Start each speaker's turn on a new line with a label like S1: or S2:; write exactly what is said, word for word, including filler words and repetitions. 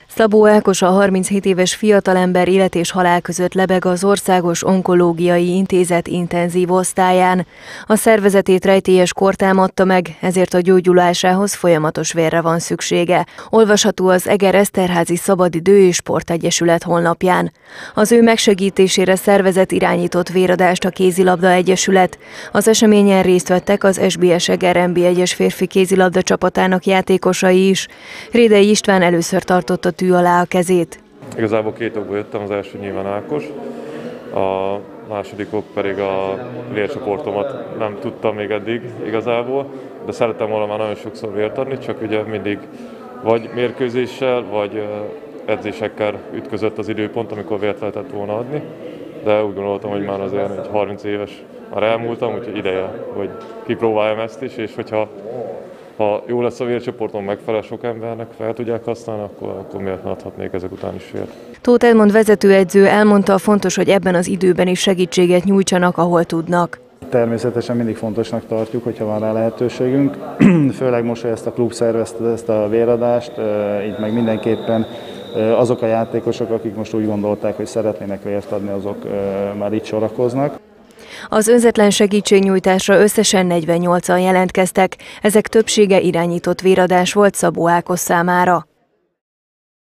S1: Szabó Ákos, a harminchét éves fiatalember élet és halál között lebeg az Országos Onkológiai Intézet intenzív osztályán. A szervezetét rejtélyes kór támadta meg, ezért a gyógyulásához folyamatos vérre van szüksége. Olvasható az Eger Eszterházi Szabadidő és Sportegyesület honlapján. Az ő megsegítésére szervezett irányított véradást a Kézilabda Egyesület. Az eseményen részt vettek az es bé es Eger em bé egyes férfi kézilabda csapatának játékosai is. Rédei István először tartotta tű alá a kezét.
S2: Igazából két okból jöttem, az első nyilván Ákos, a második ok pedig a vércsoportomat nem tudtam még eddig igazából, de szerettem volna már nagyon sokszor vért adni, csak ugye mindig vagy mérkőzéssel, vagy edzésekkel ütközött az időpont, amikor vért lehetett volna adni, de úgy gondoltam, hogy már azért egy harminc éves már elmúltam, úgyhogy ideje, hogy kipróbáljam ezt is, és hogyha ha jó lesz a vércsoporton, megfelel sok embernek, fel tudják használni, akkor, akkor miért ne adhatnék ezek után is vért.
S1: Tóth Edmond vezetőedző elmondta, fontos, hogy ebben az időben is segítséget nyújtsanak, ahol tudnak.
S3: Természetesen mindig fontosnak tartjuk, hogyha van rá lehetőségünk, főleg most, hogy ezt a klub szervezte, ezt a véradást, így meg mindenképpen azok a játékosok, akik most úgy gondolták, hogy szeretnének vért adni, azok már itt sorakoznak.
S1: Az önzetlen segítségnyújtásra összesen negyvennyolcan jelentkeztek, ezek többsége irányított véradás volt Szabó Ákos számára.